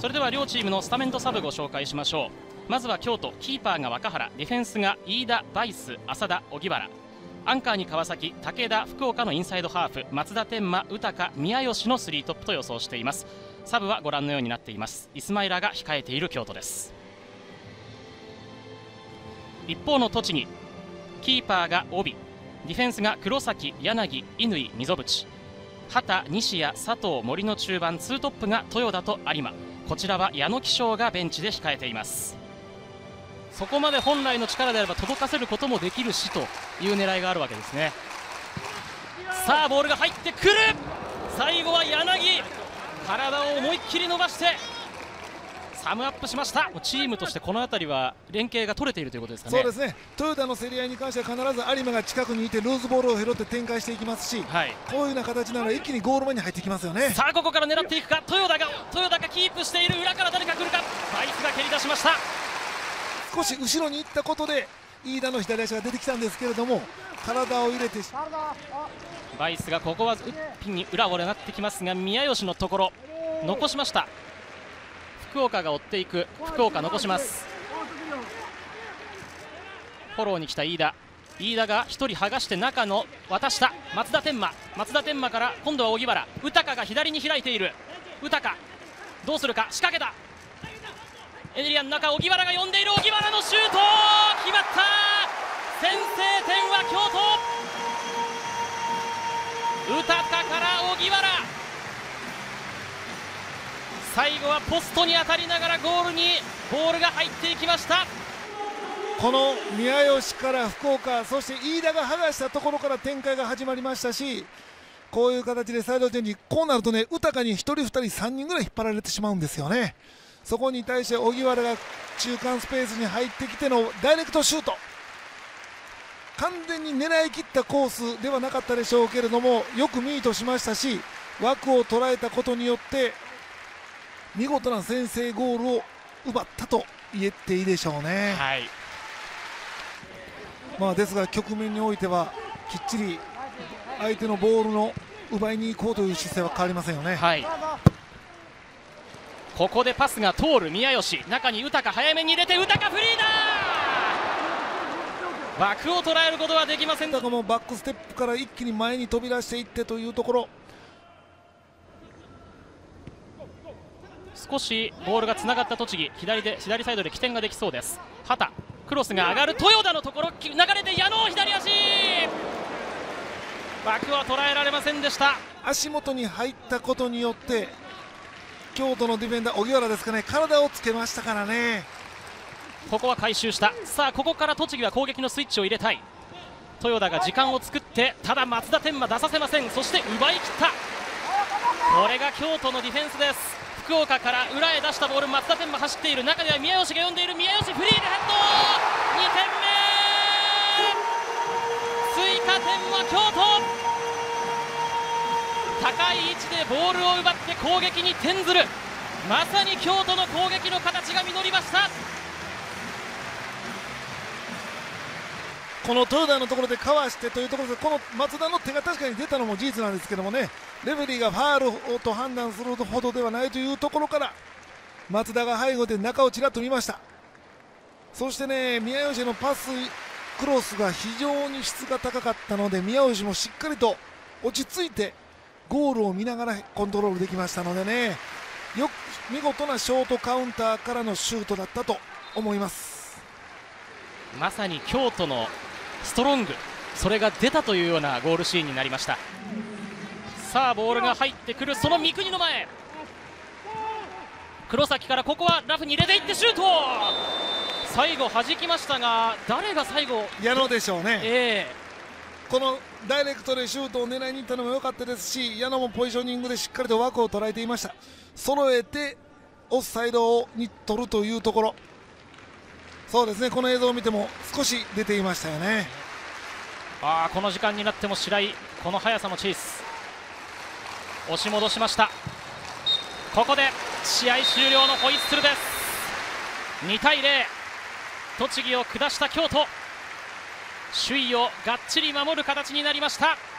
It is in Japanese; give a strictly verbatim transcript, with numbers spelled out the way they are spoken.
それでは両チームのスタメンとサブご紹介しましょう。まずは京都、キーパーが若原、ディフェンスが飯田、バイス、浅田、荻原、アンカーに川崎、武田、福岡のインサイドハーフ、松田天馬、宇高、宮吉のスリートップと予想しています。サブはご覧のようになっています。イスマイラが控えている京都です。一方の栃木、キーパーが帯、ディフェンスが黒崎、柳、乾、溝淵、畑、西谷、佐藤、森の中盤、ツートップが豊田と有馬、こちらは矢野貴章がベンチで控えています。そこまで本来の力であれば届かせることもできるしという狙いがあるわけですね。さあボールが入ってくる、最後は柳、体を思いっきり伸ばしてサムアップしました。チームとしてこの辺りは連携が取れているということですかね。 そうですね、トヨタの競り合いに関しては必ず有馬が近くにいてルーズボールを拾って展開していきますし、はい、こういうような形なら一気にゴール前に入ってきますよね。さあここから狙っていくか、トヨタがトヨタがキープしている、裏から誰か来るか、バイスが蹴り出しました。少し後ろに行ったことで飯田の左足が出てきたんですけれども、体を入れてバイスがここはピンに裏を狙ってきますが、宮吉のところ残しました。福岡が追っていく、福岡残します。フォローに来た飯田、飯田がひとり剥がして中の渡した松田天馬、松田天馬から今度は荻原、宇高が左に開いている、宇高どうするか、仕掛けたエネリアンの中、荻原が呼んでいる、荻原のシュート決まった、先制点は京都、宇高から荻原、最後はポストに当たりながらゴールにボールが入っていきました。この宮吉から福岡、そして飯田が剥がしたところから展開が始まりましたし、こういう形でサイドチェンジ、こうなるとね、宇高にひとりふたりさんにんぐらい引っ張られてしまうんですよね。そこに対して荻原が中間スペースに入ってきてのダイレクトシュート、完全に狙い切ったコースではなかったでしょうけれども、よくミートしましたし、枠を捉えたことによって見事な先制ゴールを奪ったと言っていいでしょうね。はい、まあですが局面においてはきっちり相手のボールの奪いに行こうという姿勢は変わりませんよね。はい、 ここでパスが通る宮吉、中に宇高早めに入れて、宇高フリーだ、枠を捉えることはできません。 宇高もバックステップから一気に前に飛び出していってというところ、 少しボールがつながった栃木、左で左サイドで起点ができそうです。畑、クロスが上がる、豊田のところ流れて矢野、左足、枠は捉えられませんでした。 足元に入ったことによって京都のディフェンダー荻原ですかね、体をつけましたからね。 ここは回収した。さあここから栃木は攻撃のスイッチを入れたい。豊田が時間を作って、ただ松田天馬出させません。そして奪い切った、これが京都のディフェンスです。福岡から裏へ出したボール、松田天馬走っている、中では宮吉が呼んでいる、宮吉フリーでヘッド、にてんめ、追加点は京都、高い位置でボールを奪って攻撃に転ずる、まさに京都の攻撃の形が実りました。 この豊田のところでかわしてというところで、この松田の手が確かに出たのも事実なんですけどもね、レフェリーがファールと判断するほどではないというところから松田が背後で中をちらっと見ました。そしてね、宮吉のパスクロスが非常に質が高かったので、宮吉もしっかりと落ち着いてゴールを見ながらコントロールできましたのでね、よく見事なショートカウンターからのシュートだったと思います。 まさに京都のストロング、それが出たというようなゴールシーンになりました。さあボールが入ってくる、その三國の前、黒崎からここはラフに入れていってシュート、最後弾きましたが、誰が最後、 矢野でしょうね。 えー、このダイレクトでシュートを狙いに行ったのも良かったですし、矢野もポジショニングでしっかりと枠を捉えていました。揃えてオフサイドに取るというところ、そうですね、この映像を見ても少し出ていましたよね。 あー、この時間になっても白井、この速さのチェイス、押し戻しました。ここで試合終了のホイッスルです。にたいゼロ、栃木を下した京都、首位をがっちり守る形になりました。